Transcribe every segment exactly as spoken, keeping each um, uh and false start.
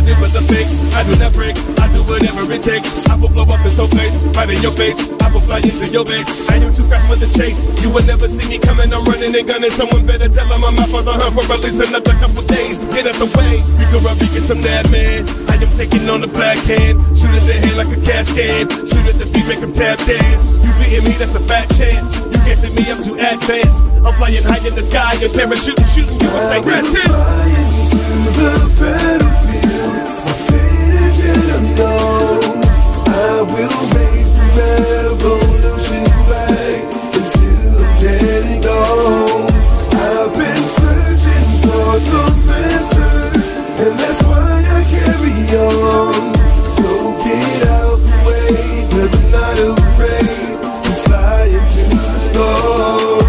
deliver the fix. I do not break, I do whatever it takes. I will blow up this whole place, right in your face. I will fly into your base. I am too fast for the chase. You will never see me coming, I'm running and gunning. Someone better tell them I'm out for the hunt for at least another couple days. Get out the way, we go up, we get some that man. I am taking on the black hand. Shoot at the head like a cascade. Shoot at the feet, make them tap dance. You beating me, that's a fat chance. You can't see me, I'm too advanced. I'm flying high in the sky, your parachute shooting you and say, that's it. Flying to the battlefield, my fate is yet unknown. I will raise the revolution flag until I'm dead and gone. I've been searching for some answers, and that's why I carry on. So get out the way, cause I'm not afraid to fly into the storm.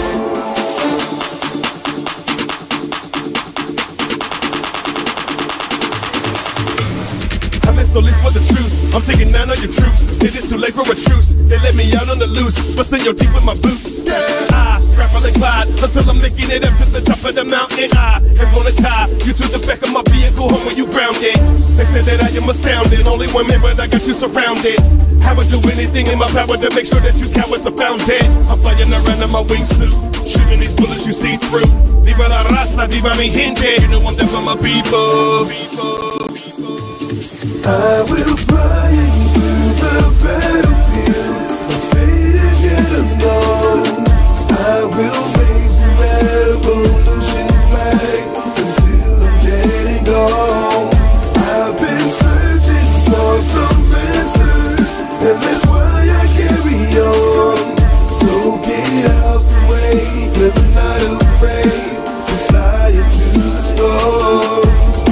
So listen for the truth, I'm taking down all your troops. It is too late for a truce, they let me out on the loose. Busting your teeth with my boots. Yeah. I grapple and glide until I'm making it up to the top of the mountain. I am gonna tie you to the back of my vehicle home when you grounded. They said that I am astounding, only one man but I got you surrounded. I would do anything in my power to make sure that you cowards are found dead. I'm flying around in my wingsuit, shooting these bullets you see through. Viva la raza, viva mi gente. You know I'm there for my people. people, people. I will fly into the battlefield, my fate is yet unknown. I will raise the revolution flag until I'm dead and gone. I've been searching for some answers, and that's why I carry on. So get out the way, cause I'm not afraid to fly into the storm.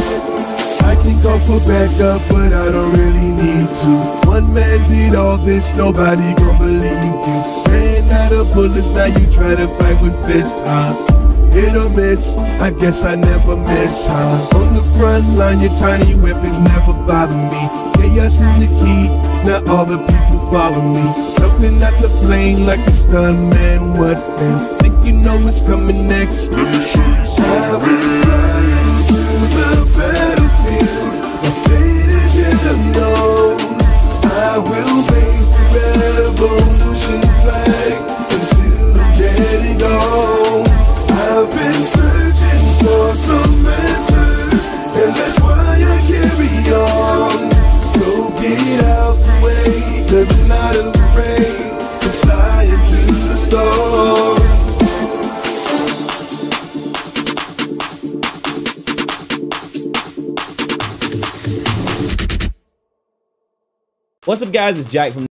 I can go for backup, but I don't really need to. One man did all this, nobody gon' believe you. Ran out of bullets, now you try to fight with fists, huh? Hit or miss, I guess I never miss, huh? On the front line, your tiny weapons never bother me. Chaos is the key, now all the people follow me. Jumping at the plane like a stun man, what then? Think you know what's coming next? Let me show you something. I will fly into the battlefield, my fate is yet unknown. I will raise the revolution flag until I'm dead and gone. I've been searching for some answers, and that's why I carry on. So get out the way, cause I'm not afraid to fly into the storm. What's up guys, it's Jack from